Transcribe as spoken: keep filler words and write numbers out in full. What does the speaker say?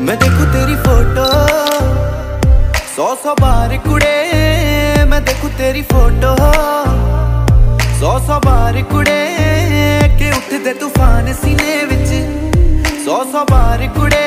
मैं देखूं तेरी फोटो सौ सौ बार कुड़े, मैं देखूं तेरी फोटो सौ सौ बार कुड़े, के उठदे तूफान सीने विच सौ सौ बार कुड़े।